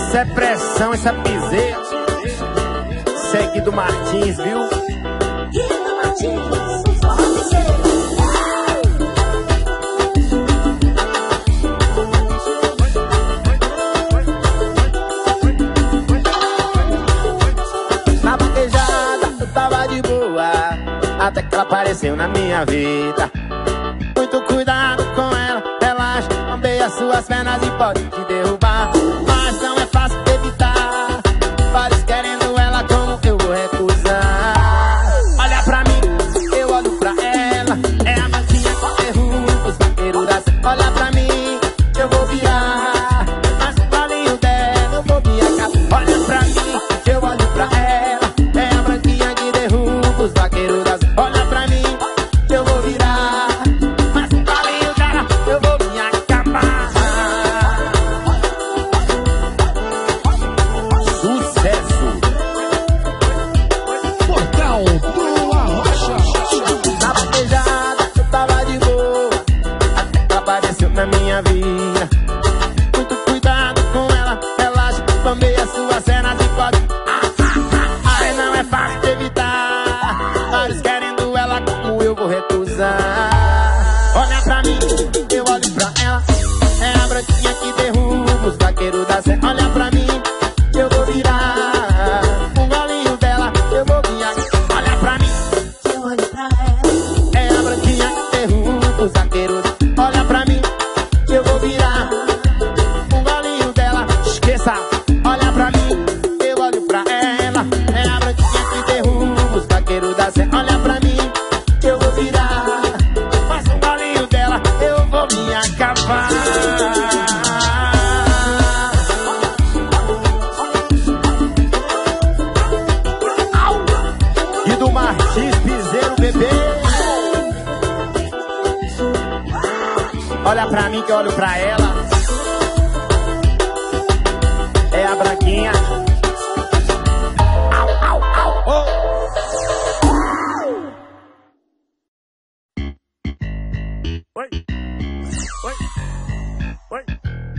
Isso é pressão, isso é piseiro. Segue do Martins, viu? Guido Martins, o forrozeiro. Na vaquejada eu tava de boa, até que ela apareceu na minha vida. Muito cuidado com ela, relaxa, lambeia as suas pernas e pode te derrubar. Mas não é fácil de evitar, vários querendo ela, como eu vou recusar? Olha pra mim, eu olho pra ela, é a mantinha com derruba os vaqueiros da cena. Olha pra mim, eu vou virar, mas o palinho dela eu vou me acabar. Olha pra mim, eu olho pra ela, é a branquinha que derruba os vaqueiros da cena. Olha pra mim, eu vou virar, mas o palinho dela eu vou me acabar. Sucesso! Portal do Arrocha. Na vaquejada eu tava de boa, até que ela apareceu na minha vida. Muito cuidado com ela, relaxa, lambeia as suas cenas e pode. Ai, não é fácil de evitar, vários querendo ela, como eu vou recusar? Olha pra mim, eu olho pra ela, é a branquinha que derruba os vaqueiros da cena. Olha pra mim, eu vou virar, um golinho dela eu vou virar. Olha pra mim, Eu olho pra ela, é a branquinha que derruba os vaqueiros. Olha pra mim, eu vou virar, um golinho dela, esqueça. Olha pra mim, eu olho pra ela, é a branquinha que derruba os vaqueiros da cena. Olha pra mim, eu vou virar, mas um golinho dela eu vou me acabar. E do Martins Piseiro, bebê. Olha pra mim que eu olho pra ela, é a branquinha. Au, au, au, oh. Oi, oi, oi, oi,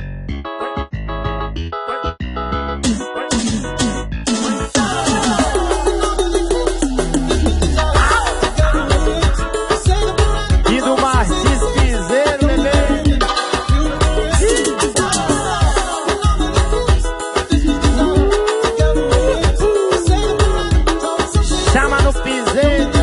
e do Martins Piseiro, bebê. Chama no piseiro.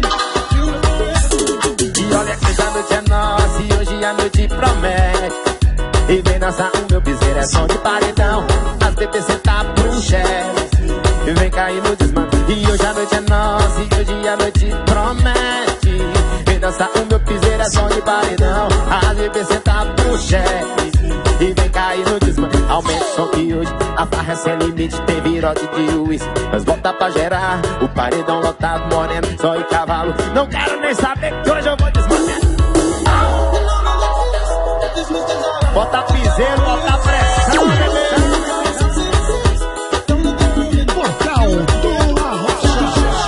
E olha que essa noite é nossa e hoje a noite promete. E vem dançar o meu piseiro, é som de paredão. As bebês sentar pro chefe e vem cair no desmame. E hoje a noite é nossa e hoje a noite promete. Vem dançar o meu piseiro, é som de paredão. As bebês sentar pro chefe e vem cair no desmame. Aumenta o som que hoje a farra é sem limite. Tem virote de uísque, nós bota pra gerar. O paredão lotado, moreno, só e cavalo. Não quero nem saber que hoje eu vou desmanchar. Bota piseiro, bota pressão, bebê. Portal do Arrocha.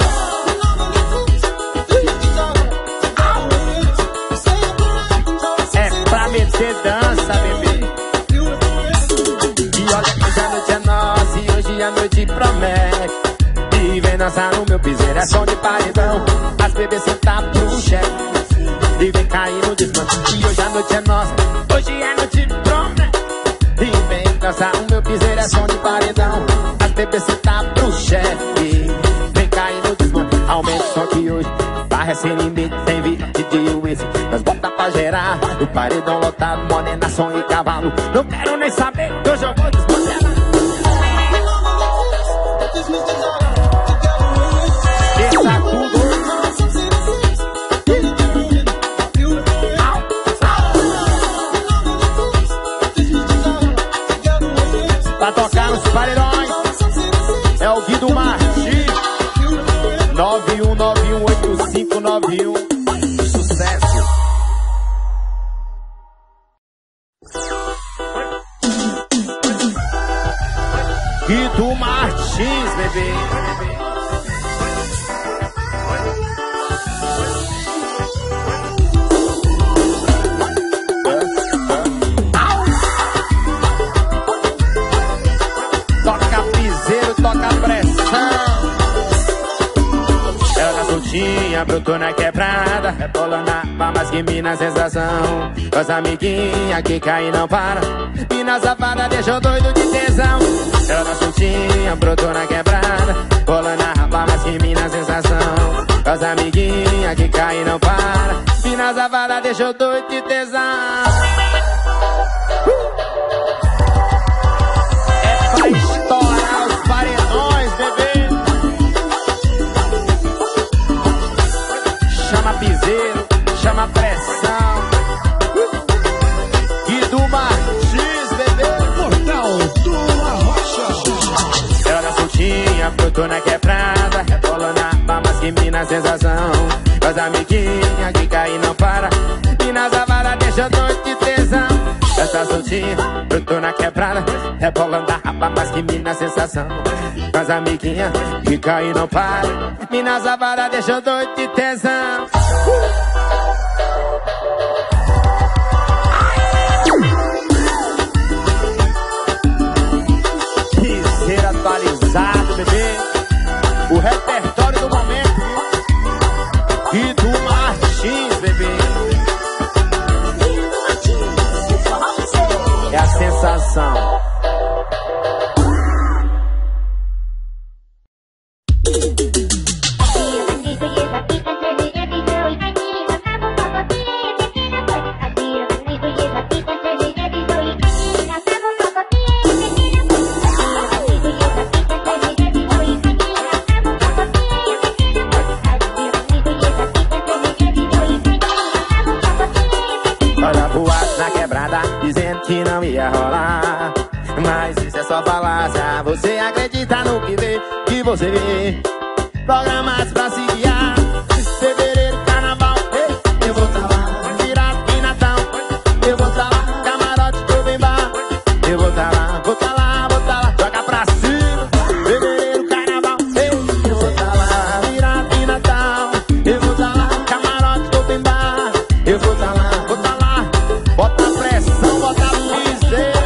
É pra meter dança, bebê. E olha que hoje a noite é nossa e hoje a noite promete. E vem dançar no meu piseiro, é som de paredão. As bebês sentar pro chefe e vem cair no desmanche. E hoje a noite é nossa, hoje a noite promete. E vem dançar o meu piseiro, é som de paredão. As bebês sentar pro chefe, vem cair no desmanche. Aumenta o som que hoje farra é sem limite. Tem virote de uísque, nós bota pra gerar. O paredão lotado, morena, som e cavalo. Não quero nem saber que hoje eu vou desmanchar. Esqueça tudo. Pra tocar nos paredões é o Guido Martins. 91918591. Sucesso. Guido Martins, bebê. tô na quebrada, rebolando a palmas que mina sensação. Com as amiguinhas que cai e não para. Mina safada deixou doido de tesão. Eu na soltinha, brotou na quebrada, rolando a palmas que mina sensação. Com as amiguinhas que cai e não para. Mina safada deixou doido de tesão. É pra estourar os paredões, bebê. Chama piseiro, chama pressão. E do Martins, bebê. Portal do Arrocha. Ela na soltinha, brotou na quebrada, rebolando a palmas que mina sensação. Com as amiguinhas que cai e não para. Mina safada deixa doido de tesão. Essa soltinha, brotou na quebrada, rebolando a palmas que mina sensação. Com as amiguinhas que cai e não para. Mina safada deixa doido de tesão. Piseiro atualizado, bebê. O repertório do momento, viu? E do Martins, bebê. É a sensação. Olha pro alto na quebrada, dizendo que não ia rolar. Mas isso é só falácia. Você acredita no que vê, que você vê. Programas pra se guiar. Fevereiro, carnaval, eu vou tá lá. Virado e Natal, eu vou tá lá. Camarote, open bar, eu vou tá lá. Vou tá lá, vou tá lá. Joga pra cima. Fevereiro, carnaval, eu vou tá lá. Virado e Natal, eu vou tá lá. Camarote, open bar, eu vou tá lá. Vou tá lá. Bota a pressão, bota a piseira.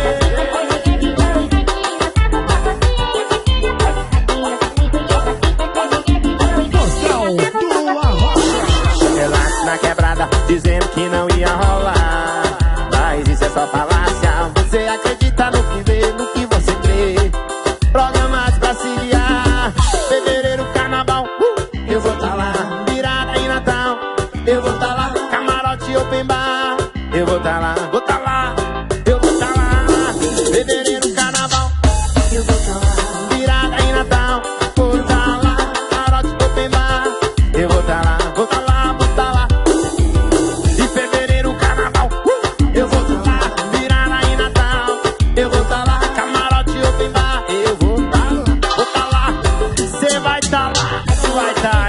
Portal do Arrocha. Relax na quebrada, dizendo que não ia rolar. Mas isso é só falácia. Você acredita no que vê, no que você crê. Programas pra se guiar. Fevereiro, carnaval, eu vou tá lá. Virada e Natal, eu vou tá lá. Camarote, open bar, eu vou tá lá. Vou tá lá, eu vou tá lá. Fevereiro, carnaval, eu vou tá lá. Virada e Natal, vou tá lá. Camarote, open bar, eu vou tá lá. Vou tá lá, vou tá lá. De fevereiro, carnaval, eu vou tá lá. Virada e Natal, eu vou tá lá. Camarote, open bar, eu vou tá lá. Vou tá lá, cê vai tá lá. Tu vai tá,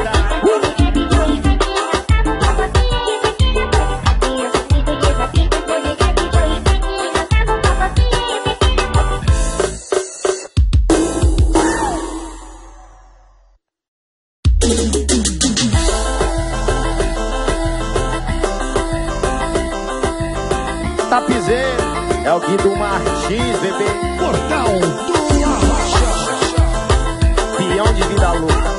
Tapizeiro, é o Guido Martins, bebê. Portal do Arrocha. Peão de vida louca.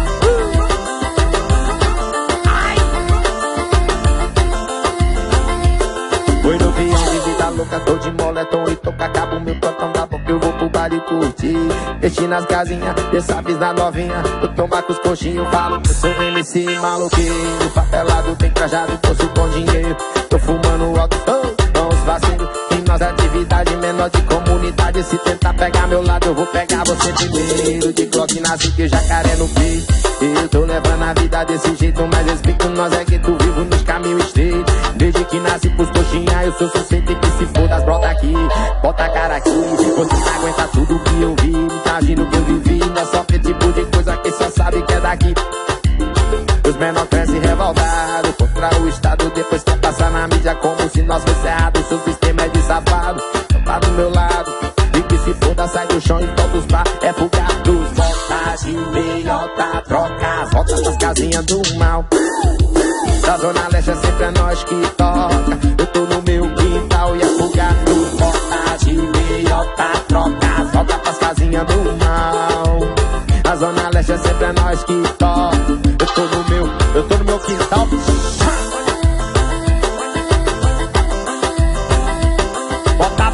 Foi no peão de vida louca, tô de moletom e tô com acabo meu plantão da boca. Eu vou pro bar e curtir, deixei nas casinhas, desçaves da novinha. Eu tomar com os coxinhos, falo que eu sou MC maluquinho. Papelado, bem trajado, posto com dinheiro. Tô fumando alto, com os vacilos. Em nossa atividade menor de comunidade. Se tentar pegar meu lado, eu vou pegar você primeiro. De Glock na cinta e jacaré no peito. Eu tô levando a vida desse jeito, mas respeito nós é que tu vivo nos caminhos estreitos. Desde que nasci pros coxinha, eu sou suspeito que se for das brota aqui. Bota a cara aqui, você não aguenta tudo que eu vi. Imagina o que eu vivi, não é só esse tipo de coisa que só sabe que é daqui. Os menores crescem revoltados contra o Estado, depois quer passar na mídia como se nós fosse errado. Seu sistema é de safado, tá do meu lado. E que se foda, sai do chão e volta os bar. É fugados, volta de meiota, troca as voltas das casinhas do mal. Da Zona Leste é sempre a nós que toca. Eu tô no meu quintal e é fugados, volta de meiota, troca as voltas pras casinhas do mal. A Zona Leste é sempre a nós que toca. Eu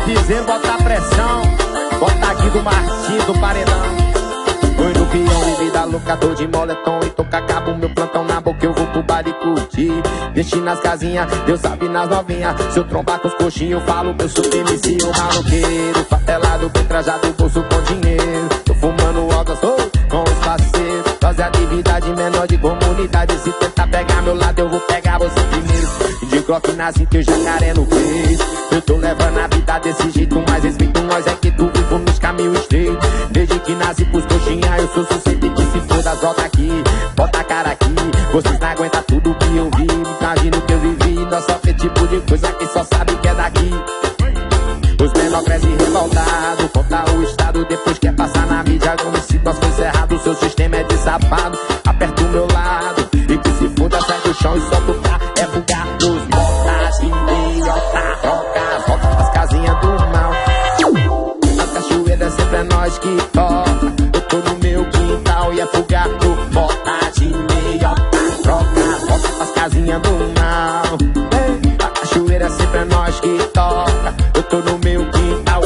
piseiro, bota a pressão. Bota aqui do Martins, do Paredão. Foi no peão, de vida louca, tô de moletom. E toca cabo, meu plantão na boca, eu vou pro baile curtir. Deixe nas casinhas, Deus sabe nas novinhas. Se eu trombar com os coxinhos, eu falo que eu sou MC, o maloqueiro. Papelado, bem trajado, bolso com dinheiro. Tô fumando altas, com os parceiros. Fazer atividade menor de comunidade. Se tentar pegar meu lado, eu vou pegar você primeiro. De Glock na cinta, eu jacaré no peito. Eu tô levando a vida desse jeito, mas respeito nós é que tu vivo nos caminhos estreitos. Desde que nasci pros coxinhas, eu sou susceito que se foda, volta aqui, bota a cara aqui. Vocês não aguentam tudo que eu vi, imagina o que eu vivi. Nós sofre tipo de coisa que só sabe que é daqui. Os menores crescem revoltados, conta o estado, depois quer passar na mídia como se nós fosse errado. Seu sistema é de safado, aperta o meu lado e que se foda, sai do chão e solta o carro. É bugar dos motas, idiota, roca, volta pras casinhas do mal. As cachoeiras sempre é nós que toca. Eu tô no meu quintal e é fugar do motas, idiota, roca, volta pras casinhas do mal. A cachoeira sempre é nós que toca. Eu tô no meu quintal.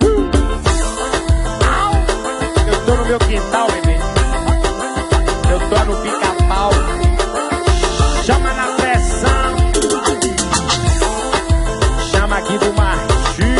Eu tô no meu quintal, bebê. Eu tô no pica-pau. Chama na pressão. Chama aqui do Martins.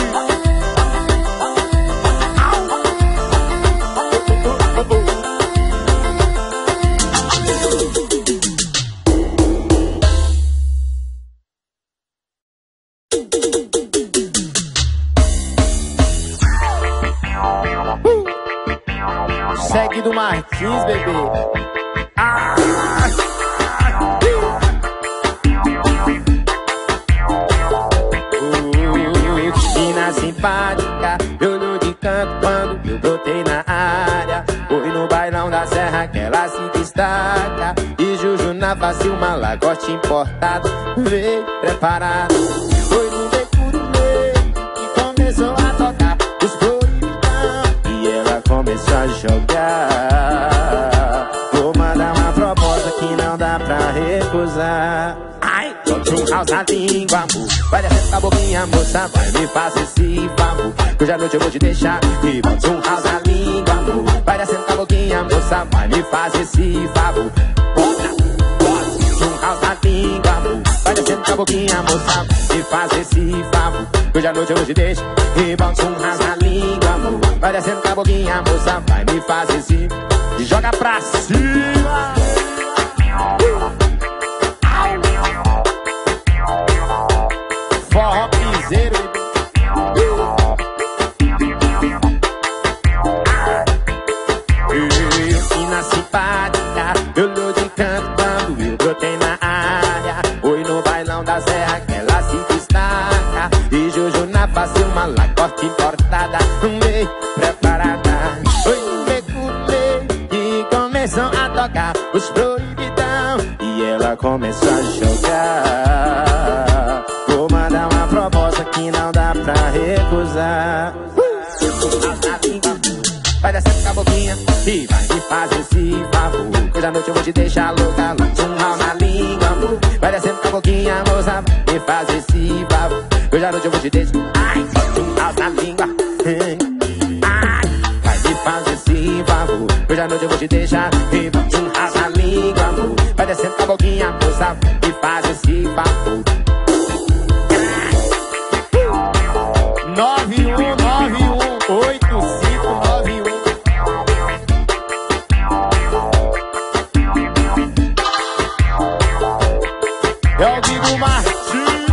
Segue do Martins, bebê. Menina simpática, eu olho de canto quando eu brotei na área. Foi no bailão da serra que ela se destaca. E Juju na face, uma lagoste importada. Veio preparada. Foi no beco do meio que começou a tocar os proibidão. E ela começou a jogar. Vou mandar uma proposta que não dá pra recusar. Ai, bote um house na língua, amor. Vai descendo a boquinha, moça, vai me fazer esse favor. Hoje à noite eu vou te deixar. E bote um house na língua, amor. Vai descendo a boquinha, moça, vai me fazer esse favor. Bota um house na língua, amor. Vai descendo a boquinha, moça, me fazer esse favor. Hoje à noite eu vou te deixar. E bote um house na língua, amor. Vai descendo a boquinha, moça, vai me fazer esse. E joga pra cima. Forró piseiro. Menina simpática, eu olho de canto quando eu brotei na área. Foi no bailão da serra que ela se destaca. E Juju na face, uma lagoste importada. Meio preparada. Foi no beco meio que começou a tocar os proibidão. E ela começou a jogar. Vou mandar uma proposta que não dá pra recusar. Vai descendo com a boquinha e vai me fazer esse favor. Hoje à noite eu vou te deixar louca, lança um rau na língua, amor. Vai descendo com a boquinha, moça, vai me fazer esse favor. Hoje à noite eu vou te deixar. Ai, lança um rau na língua. Ai, vai me fazer esse favor. Hoje à noite eu vou te deixar. E lança um rau na língua, amor. Vai descendo com a boquinha, moça, vai me fazer esse favor. 91918591. É o Guigo Martins.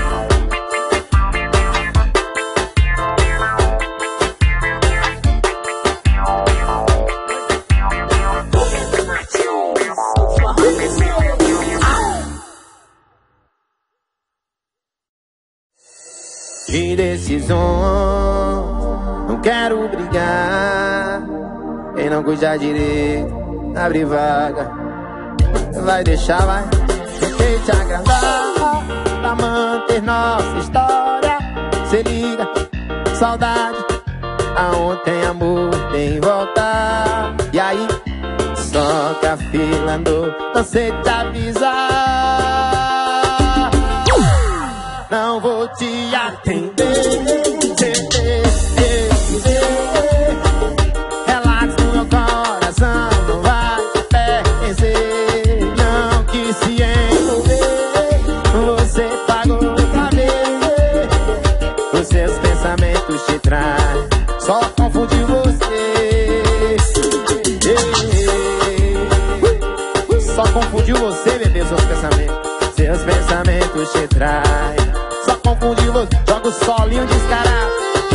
Indecisões, não quero brigar. Quem não cuidar direito, abre vaga. Vai deixar, vai. Tentei te agradar pra manter nossa história. Cê liga, saudade. Aonde tem amor, tem volta. E aí, só que a fila andou, não sei te avisar. não vou te atender. Relax no meu coração, não vai te pertencer. Não quis se envolver, você pagou pra ver. Os seus pensamentos te traem, só confunde você. Só confundiu você, bebê, seus pensamentos. Seus pensamentos te traem, só confundiu você. Joga o solinho descarado.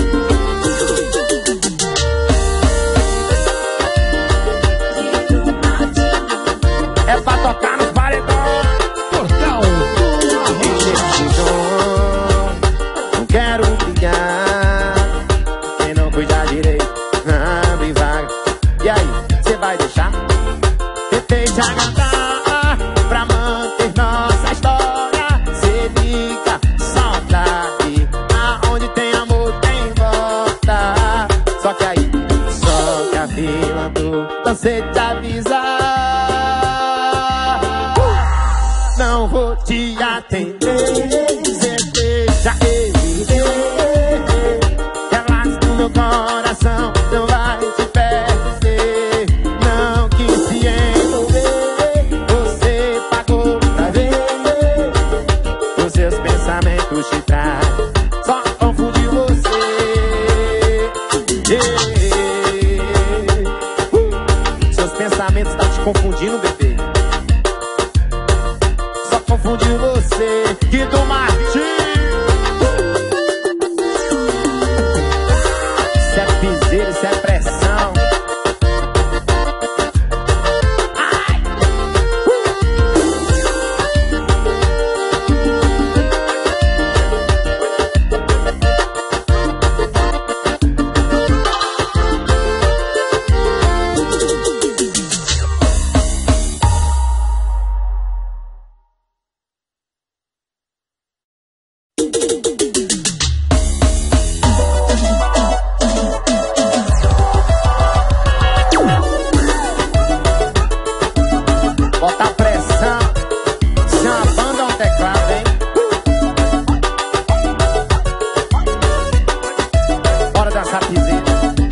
É pra tocar nos paredões. Portal do Arrocha. Não quero brigar, quem não cuidar direito, abre vaga. E aí, cê vai deixar? Tentei te agradar pra manter nossa história. Cê liga, saudade, aonde tem amor tem volta. Só que aí, só que a fila do você te avisar. Não vou te atender, cê deixa ele ver. Relax no meu coração, não vai te perder. Não quis se envolver, você pagou pra ver. Os seus pensamentos te traem, só confunde você. Seus pensamentos estão te confundindo, bebê. Só confundiu você, Guido Martins. Isso é piseiro, isso é pressão. Bota pressão, se uma banda é um teclado, hein? Bora dançar piseiro.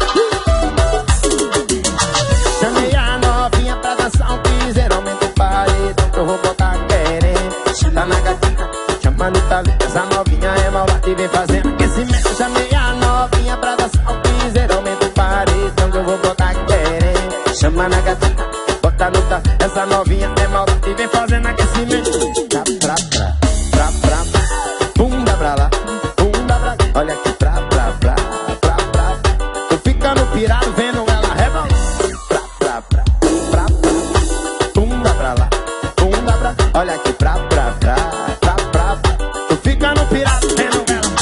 Chamei a novinha pra dançar um piseiro. Aumenta o paredão que eu vou botar querendo. Tá na gatinha, chamando o talento. Essa novinha é malvada e vem fazendo aquecimento. Chamei a novinha pra dançar um piseiro. Aumenta o paredão que eu vou botar querendo. Chama na gatinha, bota no tá. Essa novinha é maldade e vem fazendo aquecimento. Bunda pra lá, bunda pra lá. Olha aqui pra. Tô ficando pirado vendo ela rebolar. Bunda pra lá, bunda pra. Olha aqui pra. Tô ficando pirado vendo ela.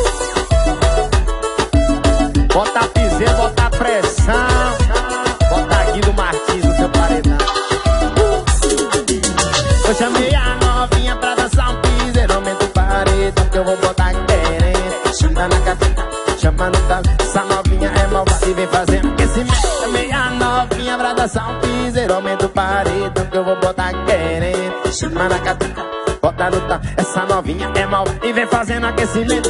Bota piseiro, bota pressão. Bota aqui do Martins no seu paredão. Eu chamei a novinha pra dançar um piseiro. Aumenta o paredão que eu vou botar querendo. Chama na gatinha, chama no talento. Essa novinha é malvada e vem fazendo aquecimento. Chamei a novinha pra dançar um piseiro. Aumenta o paredão que eu vou botar querendo. Chama na gatinha, bota no talento. Essa novinha é malvada e vem fazendo aquecimento.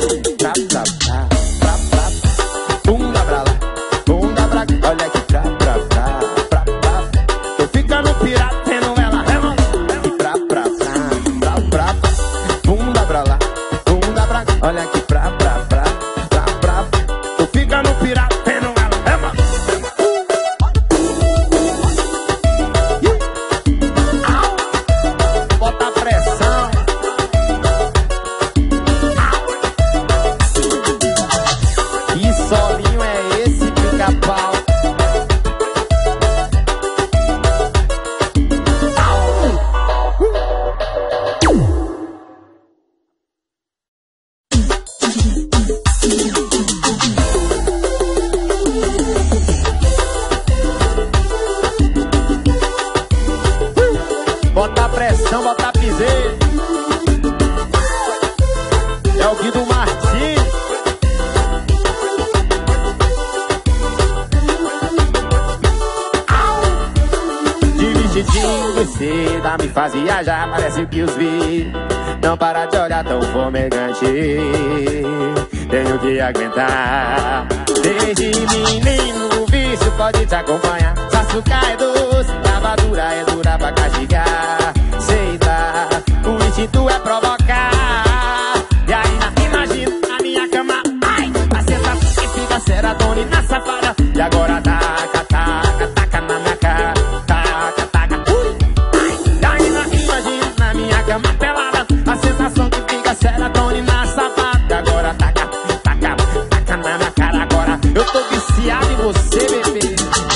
Bunda pra lá, bunda pra cá. Olha aqui pra. Tô ficando pirado vendo ela rebolar. Bunda pra lá, bunda pra cá. Olha aqui pra. Tô ficando pirado vendo ela rebolar. Bota pressão. Que solinho é esse, pica-pau? seda me faz viajar, parece que os vi. Não para de olhar tão fumegante, tenho que aguentar. Desde menino o vício pode te acompanhar. Se açúcar é doce, lavadura é dura pra castigar. Sei lá, o instinto é provocar. E ainda imagina a minha cama, ai, a sensação que fica serotonina safada. E agora taca, taca, taca na minha cara. Taca, taca, ai. E ainda imagina na minha cama pelada, a sensação que fica serotonina safada. E agora taca, taca, taca na minha cara. Agora eu tô viciado em você, bebê.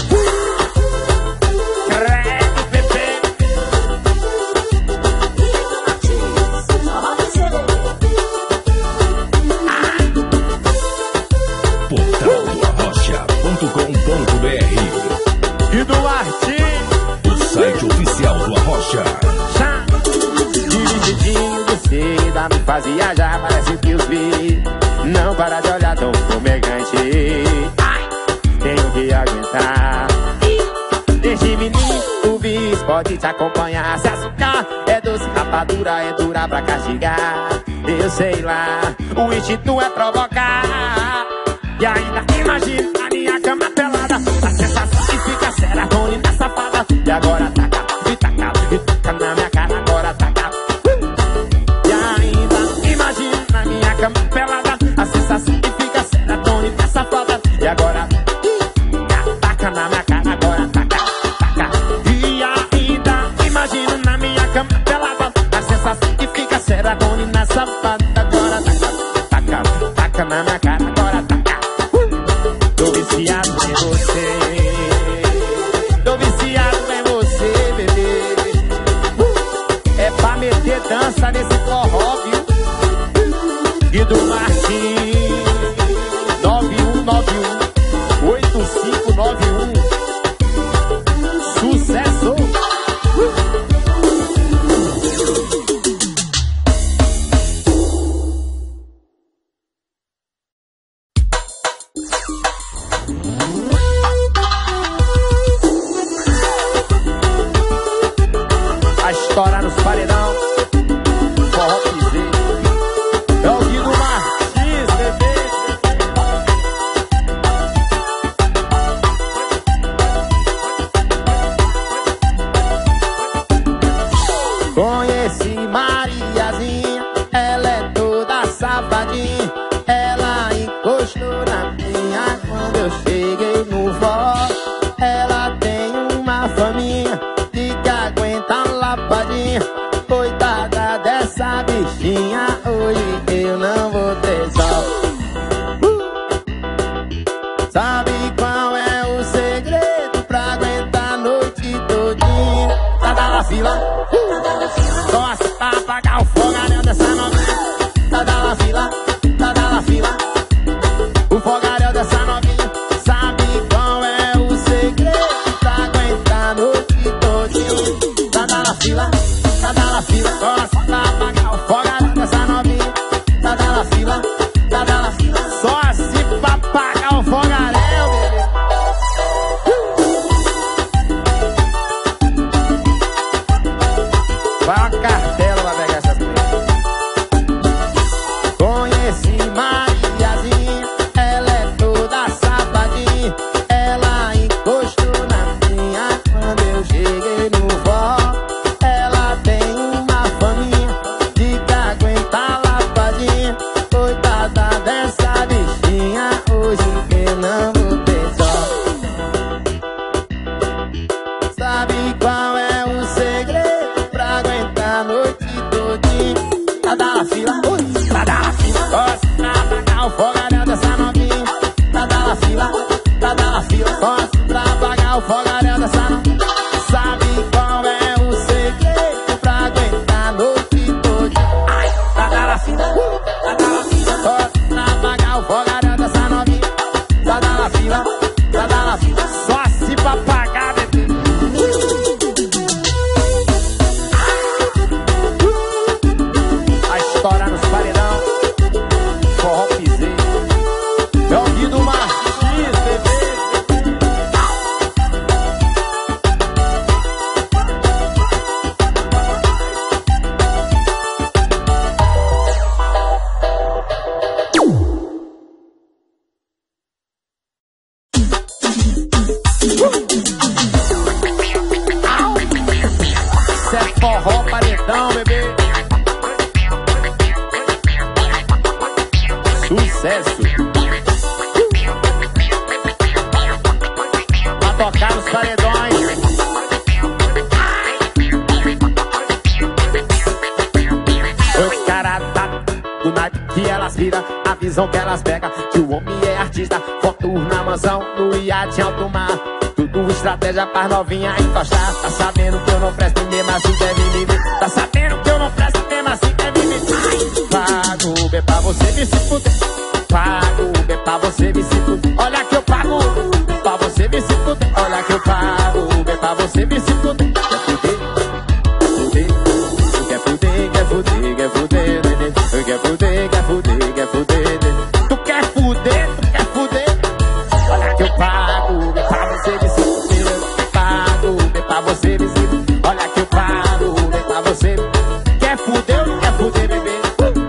E do Martim, o site oficial do Arrocha. Divididinho de seda me faz viajar, parece que os vi. Não para de olhar tão fumegante, ai, tenho que aguentar. Desde menino o vício pode te acompanhar. Se açúcar é doce, rapadura é dura pra castigar. Eu sei lá, o instinto é provocar. E ainda imagina a minha cama pelada, a sensação que fica serotonina safada. E agora taca, e taca, e taca na minha cara. Agora taca, e ainda imagina a minha cama pelada, a sensação que fica serotonina safada. E agora taca na minha cara. Agora taca, taca. E ainda imagina na minha cama pelada, a sensação que fica serotonina safada. Agora taca, taca, taca na minha cara. Agora taca. Tô viciado em você, tô viciado em você, bebê. É pra meter dança nesse forró, viu? E do Martim, 9191-8591. Sucesso! Estourar nos paredão, forró piseiro. É o Guido Martins, bebê. Conheci Mariazinha, ela é toda safadinha. Ela encostou na minha quando eu cheguei no forró. Ela tem uma faminha de que aguenta lapadinha. Coitada dessa bichinha, hoje eu não vou ter sol. Sabe qual é o segredo pra aguentar a noite todinha? Tá da fila, só assim pra apagar o fogaréu dessa novinha. Tá da fila, tá da fila, o fogaréu dessa novinha. Sabe qual é o segredo pra aguentar a noite todinha? Tá da fila, só pra apagar o fogaréu dessa novinha. Tá da fila, só assim pra apagar o fogaréu, bebê. Vai uma cartela pra pegar essas coisas. Conheci Mariazinha, ela é toda safadinha. Ela encostou na minha quando eu cheguei no forró. Ela tem uma faminha de que aguenta lapadinha. Coitada dessa bichinha, hoje eu não vou ter dó. Sabe qual é o segredo pra aguentar a noite todinha? Tá da fila, gosta pra apagar o fogaréu dessa novinha. Tá da fila, gosta pra apagar o fogaréu dessa novinha. Sabe qual é o segredo pra aguentar a noite todinha? Tá da fila, gosta pra apagar o fogaréu dessa novinha. Tá da fila, só assim pra apagar, bebê. A história nos paredão, forró piseiro. É o Guido Martins, bebê. sucesso. Pra tocar nos paredões. Os caras tá do naipe que elas viram, a visão que elas pegam, que o homem é artista. Foto na mansão, no iate alto mar. Tudo estratégia pra novinha encostar. Tá sabendo que eu não presto e mesmo assim quer vir me ver. Tá sabendo que eu não presto e mesmo assim quer vir me ver. Pago Uber pra você me se fuder. Pago Uber pra você me se fuder. Olha que eu pago Uber pra você me se fuder. Olha que eu pago Uber pra você me se fuder. Quer fuder? Quer fuder? Quer fuder? Quer fuder? Quer fuder? Quer fuder? Quer fuder? Tu quer fuder? Tu quer fuder? Olha que eu pago Uber pra você me se fuder. Pago Uber pra você me se fuder. Olha que eu pago Uber pra você. Quer fuder ou não quer fuder, bebê?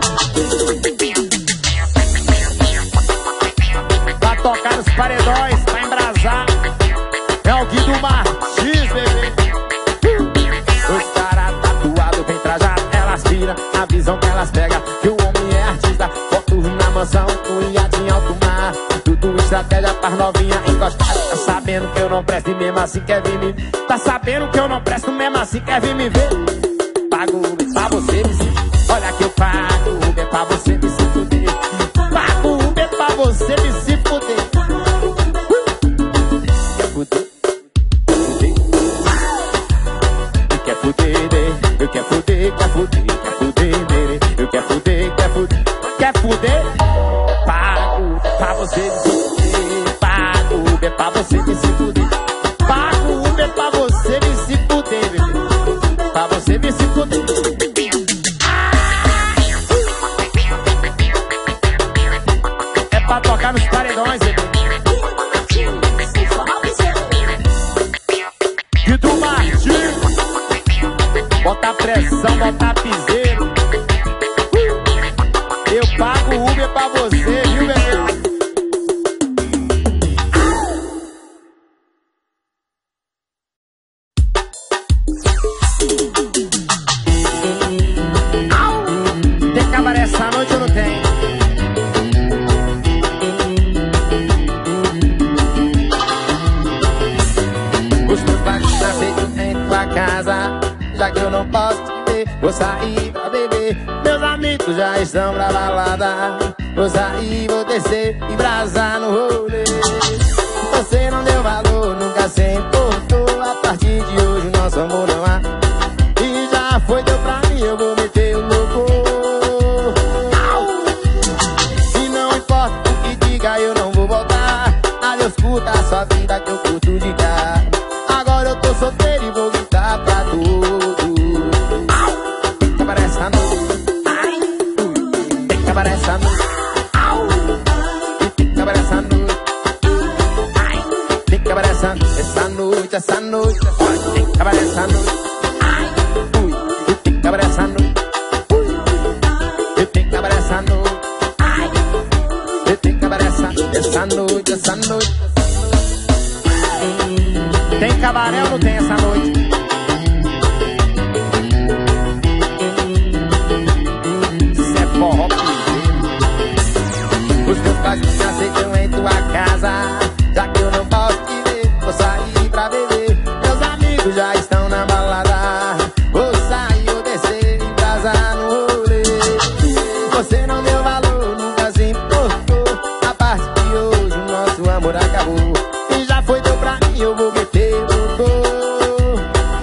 Pra tocar nos paredões, pra embrasar. É o Gui do Martins, bebê. Os caras tatuados, bem trajados, elas viram a visão que elas pegam, que o homem é artista. Fotos na mansão, no iate em alto mar. Tudo estratégia pra novinha encostar. Tá sabendo que eu não presto e mesmo assim quer vir me ver. Tá sabendo que eu não presto mesmo assim quer vir me ver. Pago Uber pra você me se. Olha que eu pago Uber pra você me se fuder. Pago Uber pra você me se fuder. Quer fuder? Quer fuder? Eu quer fuder, quer fuder, quer fuder, eu quer fuder, quer fuder, quer fuder? Pago pra você me se fuder. Pago Uber pra você me se fuder. Pago Uber pra você me se fuder, bebê. Pra você me se fuder. É pra tocar nos paredões, bebê. E do Martins. Bota pressão, bota piseiro. Eu pago Uber pra você, viu, bebê? Tem cabaré essa noite ou não tem? Os meus pais aceitam em tua casa. Já que eu não posso te ver, vou sair pra beber. Meus amigos já estão pra balada. Vou sair, vou descer e brasar no rolê. Você não deu valor, nunca se importou. A partir de hoje o nosso amor não há. E já foi, deu pra mim, eu vou meter o louco. E não importa o que diga, eu não vou voltar. Adeus, curta a sua vida que eu curto de cá. Agora eu tô solteiro e vou gritar pra tu. Tem que acabar essa noite. Tem que acabar essa noite. Tem que acabar essa noite. Essa noite, essa noite. Tem que acabar essa noite. Tem que acabar essa noite. Tem que acabar essa noite. Tem que acabar essa noite, essa noite. Tem cabaré ou não tem essa noite? Forró os meus pais me aceitam em tua casa. Já que eu não posso te ver, vou sair pra beber. Meus amigos já estão na balada. Vou sair, vou descer e brasar no rolê. Você não deu valor, nunca se importou. A partir de hoje o nosso amor acabou. E já foi, deu pra mim, eu vou meter o gol.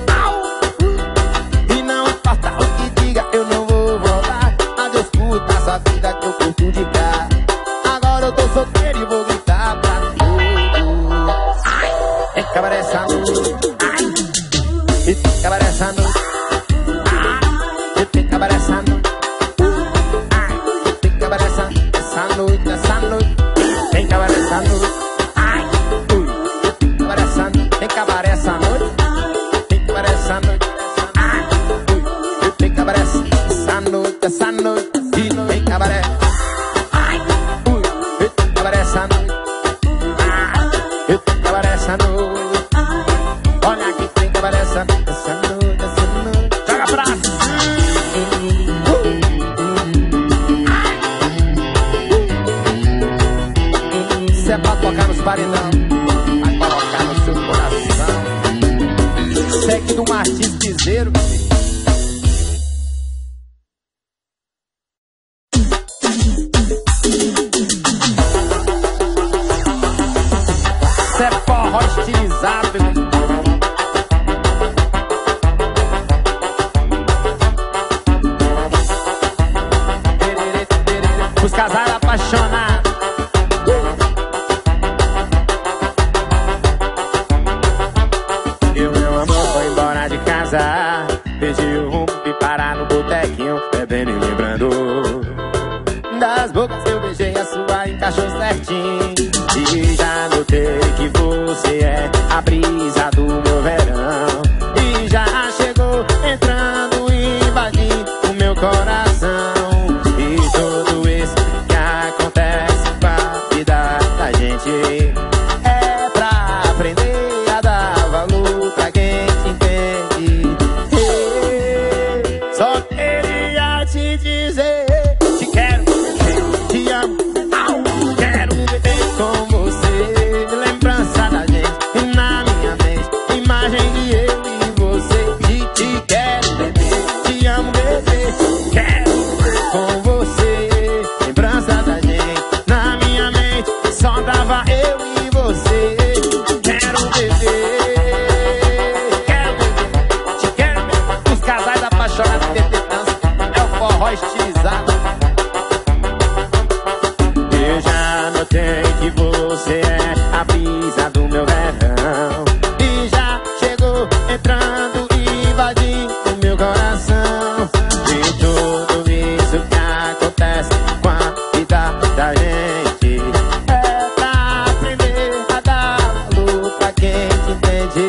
E não importa o que diga, eu não vou voltar. Adeus, curta essa vida que eu curto de cá. Agora eu tô solteiro e vou gritar pra tudo. Tem que acabar essa noite. E tem que acabar essa noite. E tem que acabar essa noite. Tem que acabar essa noite, essa noite. Tem que acabar essa noite. Tem que acabar essa noite. Tem que acabar essa noite. Tem que acabar essa noite. Tem que acabar essa noite, essa noite. E tem cabaré. Tem cabaré essa noite. Tem cabaré essa noite. Olha aqui, tem cabaré essa noite, essa noite. Joga pra cima. é pra tocar nos paredão, vai colocar no seu coração. Segue do Martins Piseiro. Cê é forró estilizado, bebê. Os casais apaixonados. E o meu amor foi embora de casa, perdi o rumo e parar no botequinho, bebendo e lembrando das bocas que eu beijei, a sua encaixou certinho. E já notei que você é a brisa do meu verão, e já chegou entrando e invadindo o meu coração. E tudo isso que acontece com a vida da gente é pra aprender a dar valor pra quem te entende. Só queria te dizer, te quero, te amo, quero viver com você. Lembrança da gente e na minha mente, imagem de eu e você. Te quero beber, te amo beber, quero viver com você. Lembrança da gente na minha mente, só dava eu e você. Quero beber, te quero beber. Os casais apaixonados, TT dança, é o forró estilizado. Eu já notei que você é a brisa do meu verão, e já chegou entrando e invadindo o meu coração. E tudo isso que acontece com a vida da gente é pra aprender a dar valor pra quem te entende.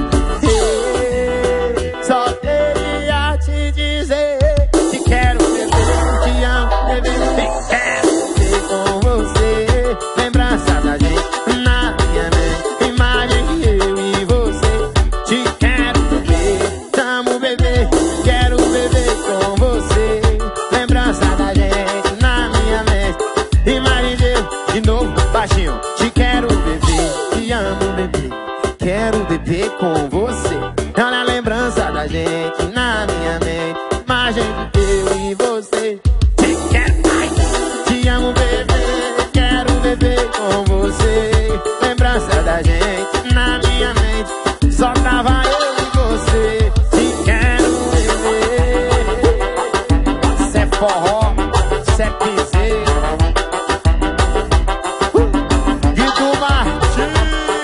Só queria te dizer, te quero beber, te amo beber, quero viver com você. Lembrança da gente na minha mente, imagem de eu e você. Te quero beber, te amo beber, quero beber com você. Lembrança da gente na minha mente, imagem de eu. De novo, baixinho. Te quero beber, te amo beber, quero beber com você. Olha a lembrança da gente na minha mente, imagem de eu e você. Te quero, ai, te amo beber, quero beber com você. Lembrança da gente na minha mente, só tava eu e você. Te quero beber. Cê é forró, cê é piseiro. Guido Martins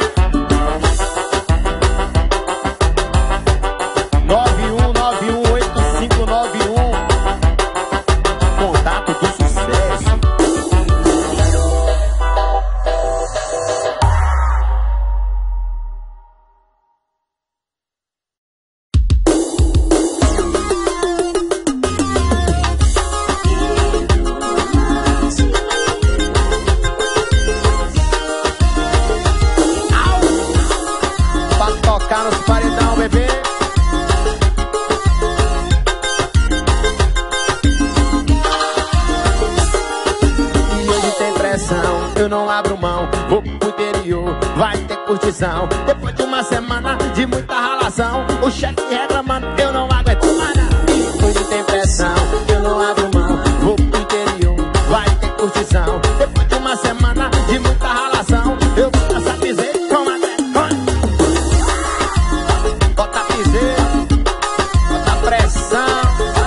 91918591. Contato do sucesso. Pra tocar nos paredão, bebê. E hoje tem pressão, eu não abro mão. Vou pro interior, vai ter curtição. Depois de uma semana de muita ralação, o chefe reclamando, eu não aguento mais não. E hoje tem pressão, eu não abro mão. Vou pro interior, vai ter curtição. Depois de uma semana de muita ralação, eu vou dançar piseiro com a bota piseiro, bota pressão.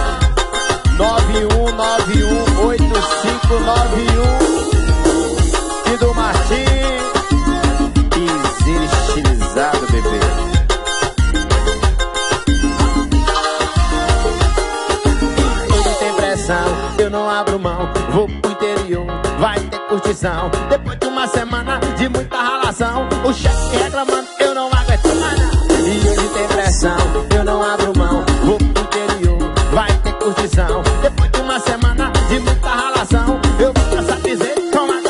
91918591. E do Martins piseiro estilizado, bebê. Hoje tem pressão, eu não abro mão. Vou pro interior, vai ter curtição. Depois de uma semana de muita ralação, o chefe reclamando, eu não aguento mais não. E hoje tem pressão, eu não abro mão. Vou pro interior, vai ter curtição. Depois de uma semana de muita ralação, eu vou dançar piseiro com a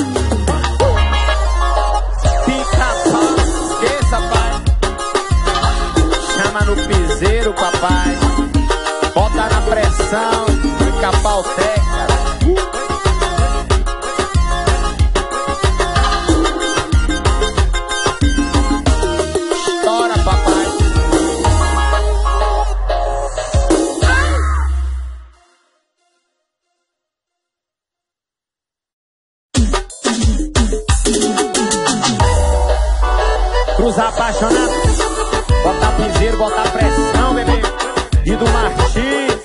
pica-pau, esqueça, pai. Chama no piseiro, papai. Bota na pressão, pica-pau teca. Dos apaixonados, bota piseiro, bota pressão, bebê. E do Martins.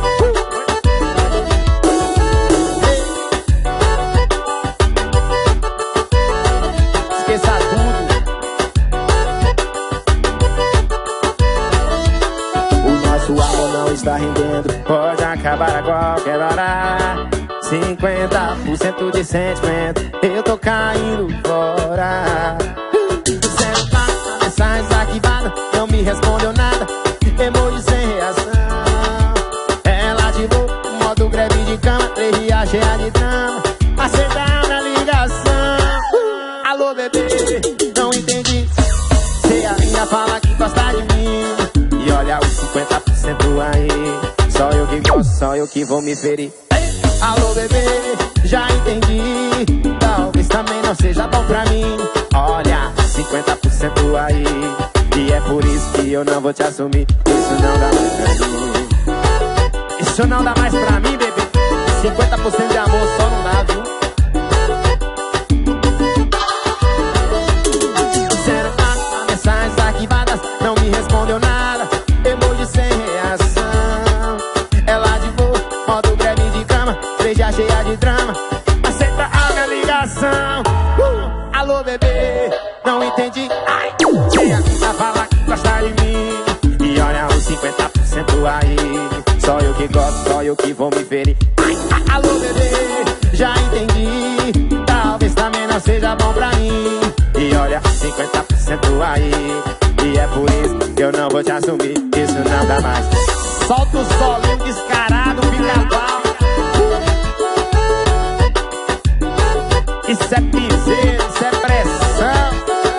Esqueça tudo. O nosso amor não está rendendo, pode acabar a qualquer hora. 50% de sentimento, eu tô caindo fora. Mensagens arquivadas, não me respondeu nada. Emoji sem reação. Ela ativou o modo greve de cama, 3 dias cheia de drama. Aceitar na ligação. Alô, bebê, não entendi. Se a minha fala que gosta de mim. E olha os 50% aí. Só eu que gosto, só eu que vou me ferir. Alô, bebê, já entendi. Talvez também não seja bom pra mim. Olha, 50% aí. E é por isso que eu não vou te assumir. Isso não dá mais pra mim. Isso não dá mais pra mim, bebê. 50% de amor só não dá, viu? Zero mensagens arquivadas, não me respondeu nada. Emoji sem reação. Ela ativou modo greve de cama, 3 dias cheia de drama. Aceita a minha ligação. Alô, bebê, não entendi. Ai, se a minha fala que gosta de mim. E olha os 50% aí. Só eu que gosto, só eu que vou me ferir. Ai, alô, bebê, já entendi. Talvez também não seja bom pra mim. E olha 50% aí. E é por isso que eu não vou te assumir. Isso não dá mais. Solta o solinho descarado, pica-pau. Isso é piseiro, isso é pressão.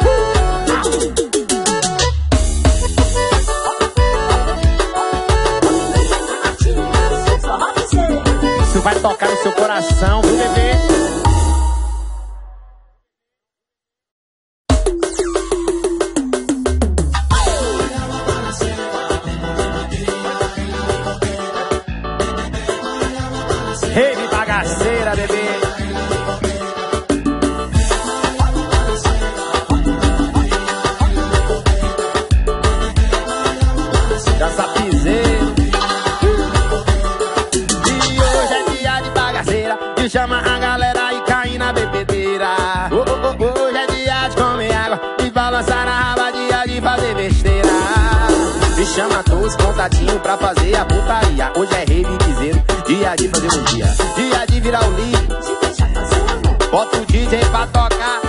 Isso vai tocar no seu coração, viu, bebê? Rede bagaceira, bebê. Dança piseiro. E hoje é dia de bagaceira. E chama a galera e cair na bebedeira. Hoje é dia de comer água e balançar a raba, dia de fazer besteira. E chama todos os contatinhos pra fazer a putaria. Hoje é rei de piseiro, dia de fazer um dia. Dia de virar o livro. Bota o DJ pra tocar.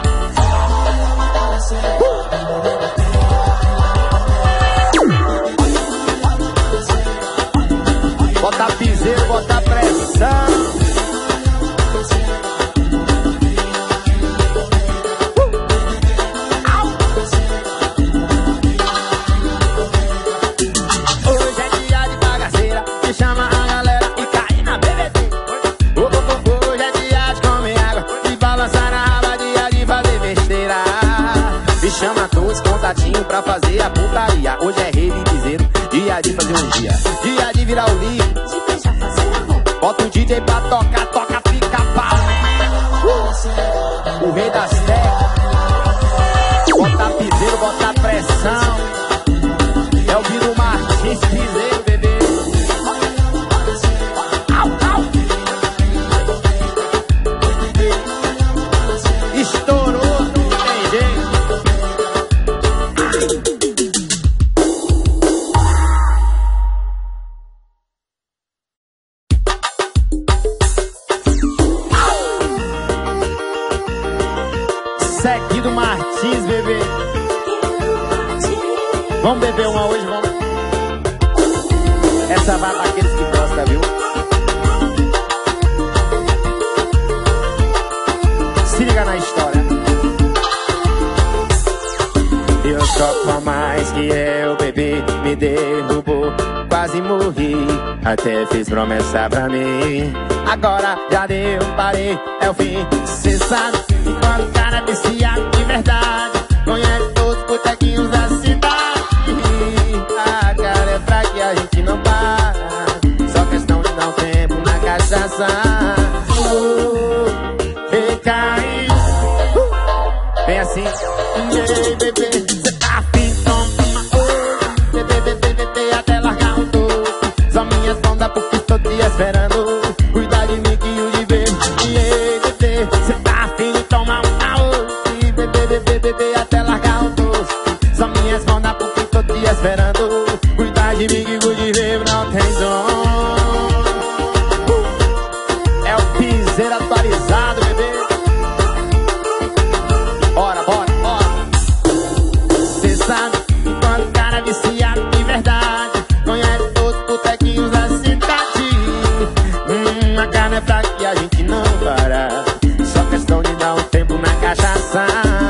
Bota piseiro, bota pressão. Hoje é dia de bagaceira, que chama a galera e cai na bebedeira. Hoje é dia de comer água e balançar a raba, dia de fazer besteira. E chama todos os contatinhos pra fazer a putaria. Hoje é rei de piseiro, dia de fazer um dia. Dia de virar o livro. Bota o DJ pra tocar, toca, fica pau. O rei das terras. Bota piseiro, bota pressão. É o Biro Martins, piseiro, bebê. Au, au. Estourou, não tem jeito. Seguido Martins, bebê. Vamos beber uma hoje, vamos. Essa vai pra aqueles que gostam, viu? Se liga na história. Eu só com mais que eu bebi, me derrubou, quase morri. Até fiz promessa pra mim. Agora já deu, parei, é o fim. Cê sabe que quando o cara é viciado de verdade, conhece todos os botequinhos da cidade. A cara é fraca e a gente não para. Só questão de dar um tempo na cachaça. Recai, Vem assim. Ei, bebê, cê tá afim, toma uma. Bebê, bebê, bebê, até largar o topo. Só minhas mãos porque estou te esperando. Cuidar de mim que o de ver. Ei, bebê, cê tá afim, toma uma. Bebê, bebê, bebê, até largar o topo. Só minhas mãos porque estou te esperando. Cuidar de mim que o de ver não tem dom. É o piseiro atualizado, bebê. Bora, bora, bora. Cê sabe que quando o cara é viciado de verdade, conhece todos os botequinhos da cidade. A carne é fraca e a gente não para. Só questão de dar um tempo na cachaça.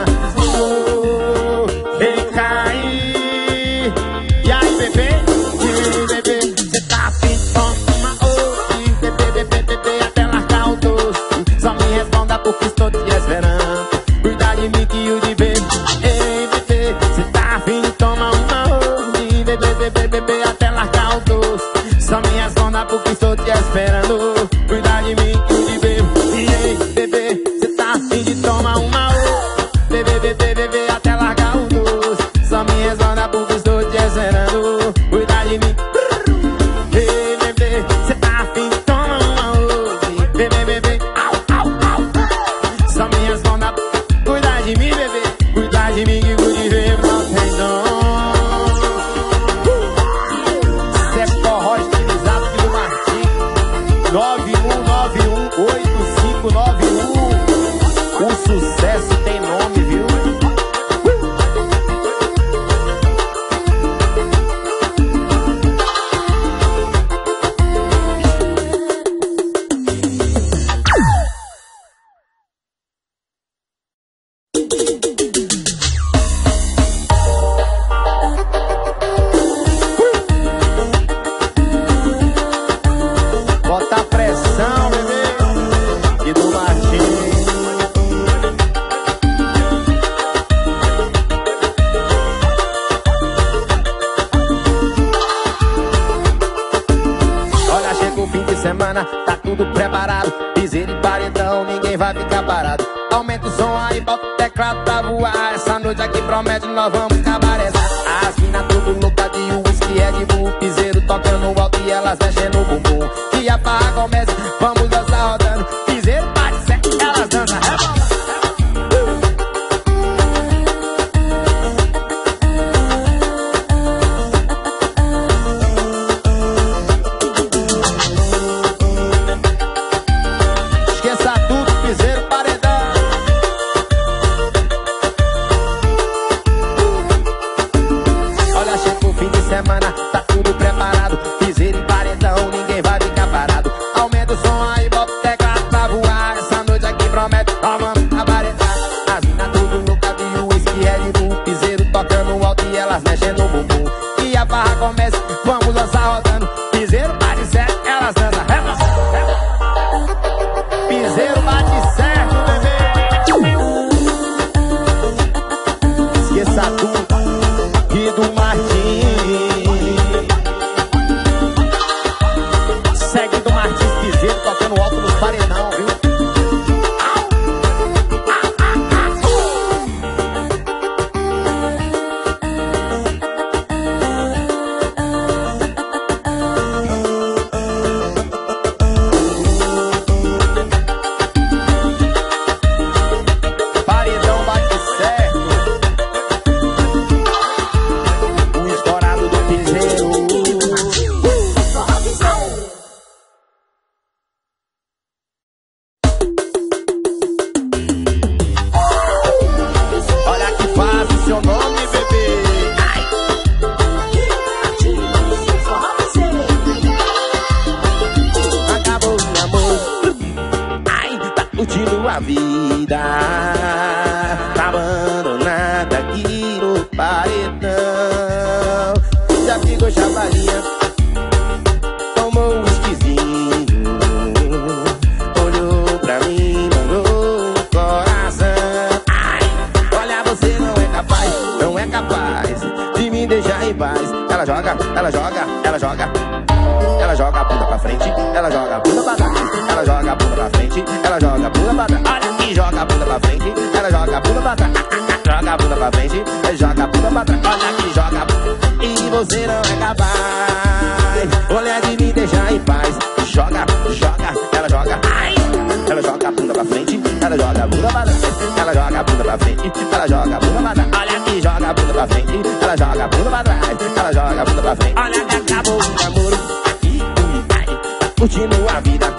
Vem cair. E aí, bebê? Bebê, cê tá afim, toma outro. Bebê, bebê, bebê, até largar o doce. Só me responda porque estou te esperando. Cuidar de mim que o de ver. Ei, bebê, cê tá afim, toma uma outra. Bebê, bebê, bebê, até largar o doce. Só me responda porque estou te esperando. Cuidar de mim que o de ver. Ei, bebê, cê tá afim de tomar uma outra. Bebê, bebê, bebê, até largar o doce. Só me responda porque estou te esperando. Cuidar de mim. Ei, bebê, cê tá afim de tomar uma outra. Bebê, bebê, au, au, au. Só me responda. Cuidar de mim, bebê. Cuidar de mim que o de ver não tem dom. Cê é forró estilizado, filho Martim. 91918591. O sucesso tem nome, viu? Bota a pressão, bebê. E do Martim. Olha, chega o fim de semana, tá tudo preparado. Piseiro e paredão, ninguém vai ficar parado. Aumenta o som aí, bota o teclado pra voar. Essa noite aqui promete, nós vamos cabarezar. As minas tudo louca de uísque, é de burro. Piseiro tocando alto e elas mexendo no bumbum. E a farra começa, vamos dançar rodando. Piseiro bate certo, elas dançam rebolando. Esqueça tudo, piseiro, paredão. Olha, chega o fim de semana, tá tudo preparado. Piseiro e paredão, ninguém vai ficar parado. Aumenta o som aí, bota o teclado pra voar. Essa noite aqui promete, nós vamos cabaretar. As minas tudo louca de uísque, é de burro. Piseiro tocando alto e elas mexendo no bumbum. E a farra começa, vamos dançar rodando. Piseiro bate certo, elas dançam rebolando. Piseiro bate certo, bebê. Esqueça tudo. E do Martim. Segue do Martins Piseiro tocando alto nos paredão, viu? Paredão bate certo. O estourado do piseiro. Olha que faz o seu nome, bebê. Ai. Acabou o amor. Ai, tá curtindo a vida. Tá abandonada aqui no paredão. Já ficou chapadinha. Tomou um esquisinho. Olhou pra mim, mandou um coração. Ai, olha, você não é capaz, não é capaz de me deixar em paz. Ela joga, ela joga, ela joga. Ela joga a bunda pra frente, ela joga a bunda pra trás. Ela joga a bunda pra frente, ela joga a bunda pra trás. Olha que joga a bunda pra frente, ela joga a bunda pra trás. pra frente, joga a bunda pra trás. Olha que joga a bunda e você não é capaz. Mulher de me deixar em paz. Joga, joga, ela joga. Ai! Ela joga a bunda pra frente, ela joga a bunda pra trás. Ela joga a bunda pra frente, ela joga a bunda pra trás. Olha que joga a bunda pra frente, ela joga a bunda pra trás. Ela joga a bunda pra frente. Olha que acabou o namoro. Tá curtindo a vida.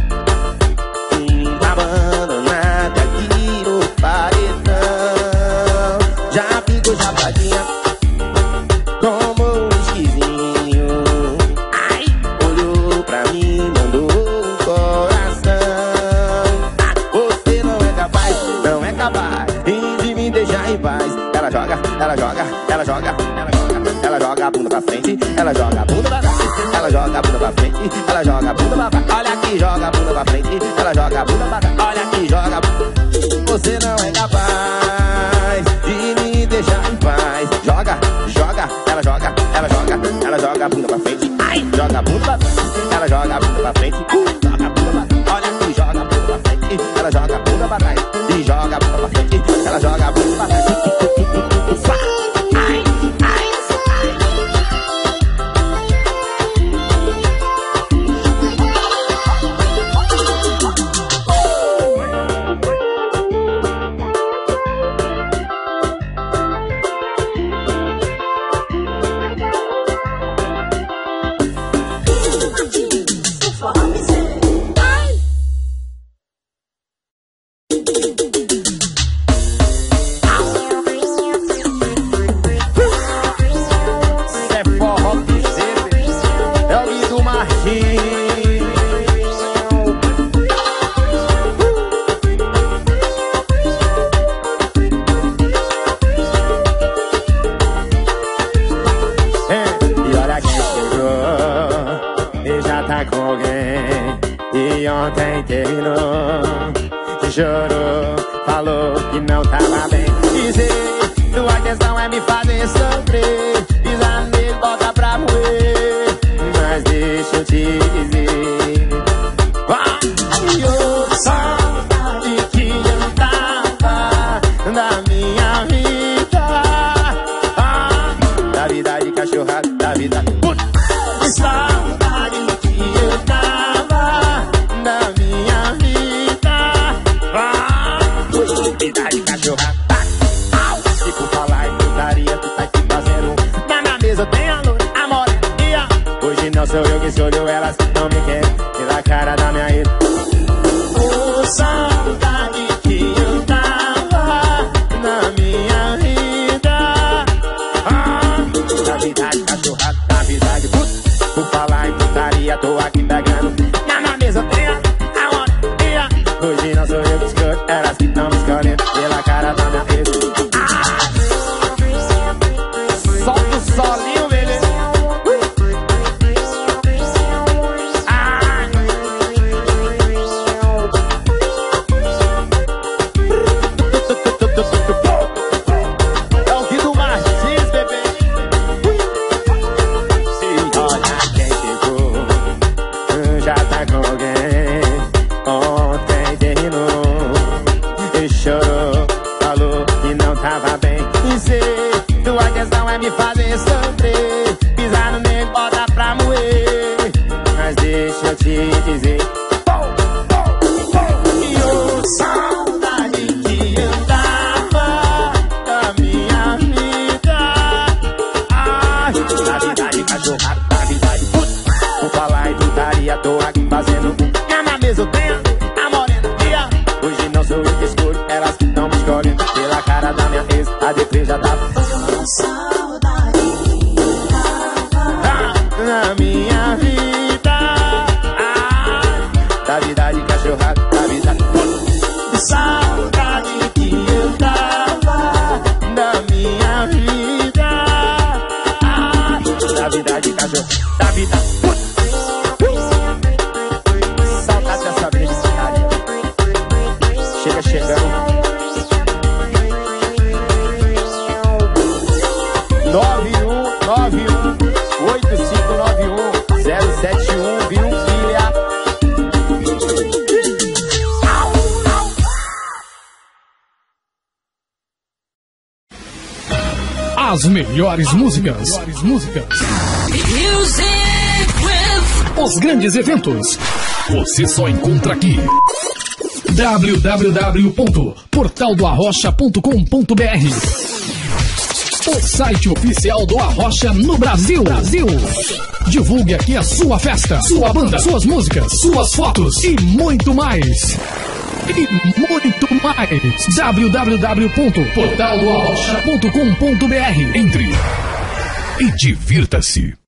Tá abandonada aqui no paredão. Já ficou chapadinha como um esquisinho. Ai, olhou pra mim, mandou um coração. Você não é capaz, não é capaz de me deixar em paz. Ela joga, ela joga, ela joga, ela joga. Ela joga a bunda pra frente, ela joga a bunda pra trás. Ela joga a bunda pra frente, ela joga a bunda pra trás. Olha que joga a bunda pra frente, ela joga a bunda pra trás. Olha que joga a bunda. Você não é capaz de me deixar em paz. Joga, joga, ela joga, ela joga, ela joga a bunda pra frente. Ai, joga a bunda pra trás. Ela joga a bunda pra frente, joga a bunda pra trás. Olha que joga a bunda pra frente, ela joga a bunda pra trás. E joga a bunda pra frente, ela joga a bunda pra trás. Ai, ai. Chorou, falou que não tava bem. Dizer, tua questão é me fazer sofrer. Pisar nele, bota pra moer. Mas deixa eu te dizer, eu saudade que eu tava da minha vida. Da vida de cachorrada, da vida saudade que eu tava da minha vida. Vida de cachorrada. Se por falar em putaria, tu tá aqui fazendo. Na mesa tem a luz, a moreninha. Hoje não sou eu que escolho elas que não me querem. Pela cara da minha ex. Oh, saudade que eu tava na minha vida. Da vida de cachorrada, da vida de puta. Por falar em putaria, tô aqui pegando. Na mesa tem a moreninha. Hoje não sou eu que escolho elas que não me escolhem. Pela cara da minha ex. Solta o solinho, beleza? É o Guido Martins, bebê. Se olha quem chegou, já tá com alguém. Ontem terminou e chorou, falou que não tava bem. E sei, tua questão é me fazer sofrer. Pisar no nego, bota pra moer. Mas deixa eu te dizer, eu saudade que eu tava da minha vida. Ai, da vida de cachorrada, da vida de puta. Por falar em putaria, tô aqui fazendo. Na mesa eu tenho a moreninha. Hoje não sou eu que escolho, elas que não me escolhem. Pela cara da minha ex, a deprê já tá. Saudade na minha vida. Da vida de cachorrada, da vida de saudade que eu tava da minha vida. Da vida de cachorrada, da vida. Saudade dessa felicidade. Chega chegando. 9191-8591-071, viu, filha? As melhores músicas. Os grandes eventos. Você só encontra aqui. www.portaldoarrocha.com.br, o site oficial do Arrocha no Brasil. Divulgue aqui a sua festa, sua banda, suas músicas, suas fotos e muito mais. www.portaldoarrocha.com.br. Entre e divirta-se.